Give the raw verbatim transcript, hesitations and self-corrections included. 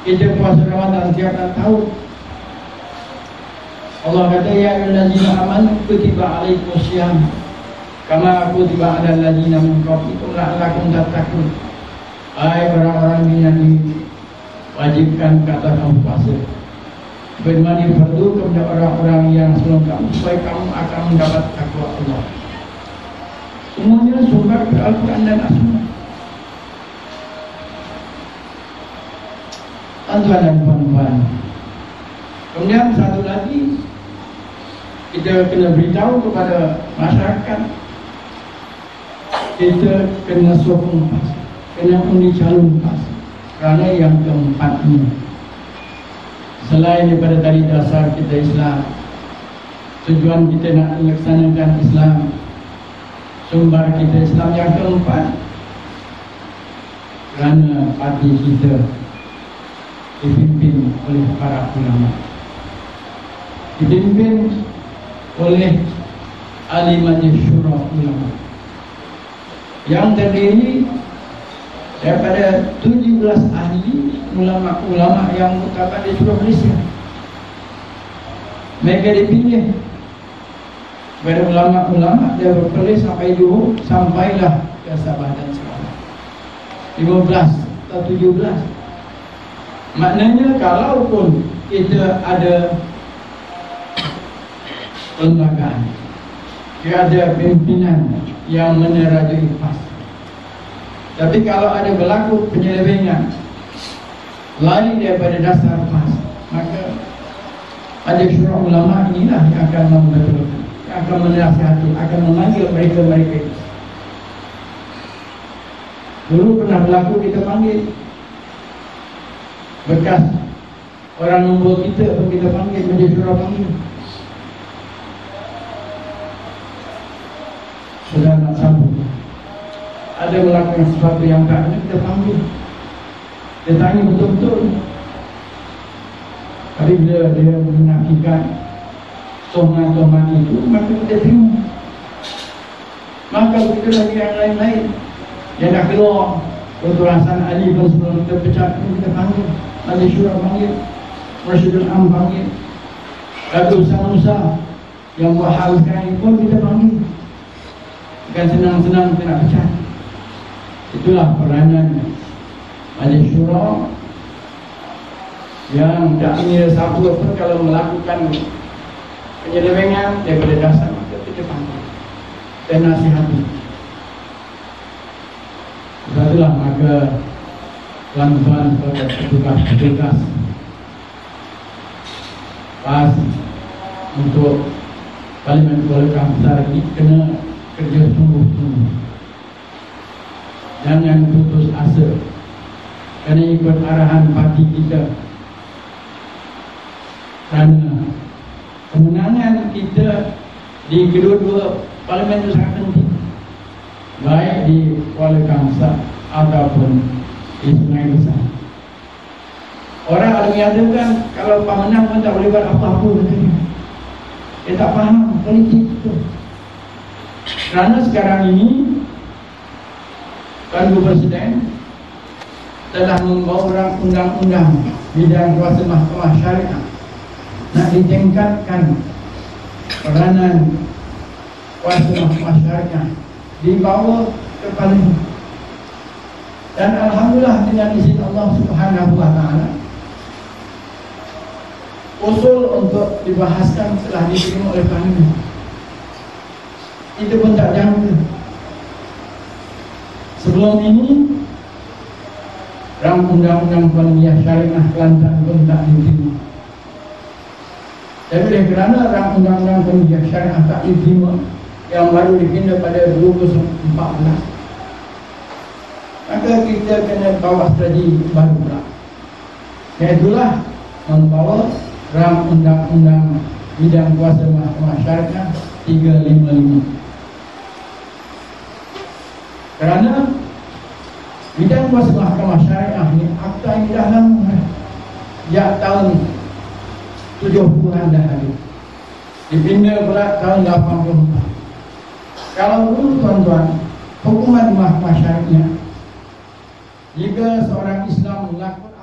kita puasa Ramadan tiap tahun. Allah kata ya ayyuhallazina amanu kutiba alaikumusiyam kama kutiba alal ladzina min qablikum la'allakum tattaqun. Hai orang-orang yang diwajibkan kata kamu puasa, bagaimana fardu kepada orang-orang yang sebelum kamu supaya kamu akan mendapat takwa Allah. Semuanya sumber ke Al-Quran dan As-Sunnah. Tuan-tuan dan puan-puan, kemudian satu lagi kita kena beritahu kepada masyarakat, kita kena sokong pas, kena undi calon pas. Kerana yang keempat ini, selain daripada tadi dasar kita Islam, tujuan kita nak melaksanakan Islam, sumber kita Islam yang keempat, kerana parti kita dipimpin oleh para ulama, dipimpin oleh ahli majlis syura ulama yang terdiri daripada tujuh belas ahli ulama-ulama yang mutabar di seluruh Malaysia. Mereka dipilih pada ulama-ulama dari Perlis sampai Johor, sampailah ke Sabah dan Sarawak. lima belas atau tujuh belas. Maknanya kalau pun kita ada perlembagaan, dia ada pimpinan yang menerajui pas, tapi kalau ada berlaku penyelewengan lain daripada dasar pas, maka ada syura ulama inilah yang akan membetulkan, yang akan menasihati, akan memanggil mereka-mereka. Dulu pernah berlaku kita panggil bekas orang nombor kita pun kita panggil, menjadi syura panggil. Sudah nak sambung, ada melakukan sesuatu yang tak benar, kita panggil, dia tanya betul-betul. Tapi bila dia menafikan tohmat-tohmat itu, maka kita terima. Maka kita lagi yang lain-lain yang dah keluar Dr. Hasan Ali pun sebelum kita pecat pun kita panggil, Majlis Syura panggil, Rasyidul Am panggil, Datuk Musa yang buat hal sekarang pun kita panggil. Bukan senang-senang kita nak pecat. Itulah peranan Majlis Syura yang tak ingin siapa pun kalau melakukan penyelewengan daripada dasar, maka kita panggil dan nasihati. Itulah maka tuan-tuan kepada petugas-petugas pas untuk Parlimen Kuala Kampsar ini kena kerja sungguh-sungguh, jangan putus asa, kena ikut arahan parti kita, kerana kemenangan kita di kedua-dua parlimen itu sangat penting, baik di Kuala Kampsar ataupun di Sungai Besar. Orang ada menyatakan kalau Pak menang pun tak boleh buat apa-apa, dia tak faham politik itu. Kerana sekarang ini Tuan Presiden telah membawa undang-undang bidang kuasa mahkamah syariah, nak ditingkatkan peranan kuasa mahkamah syariah, dibawa ke Parlimen. Dan alhamdulillah dengan izin Allah Subhanahu wa taala, usul untuk dibahaskan telah diterima oleh Parlimen. Itu pun tak jangka. Sebelum ini rang undang-undang kuaniyah syariah Kelantan pun tak diterima. Jadi kerana rang undang-undang kuaniyah syariah tak diterima, yang baru dipindah pada dua ribu empat belas, maka kita kena bawa strategi baru pula, iaitulah membawa rang undang-undang bidang kuasa mahkamah syariah tiga lima lima. Kerana bidang kuasa mahkamah syariah ni akta yang dah lama, sejak tahun tujuh puluhan dah ada, dipindah pula tahun lapan puluh empat. Kalau dulu tuan-tuan, hukuman mahkamah syariah, jika seorang Islam melakukan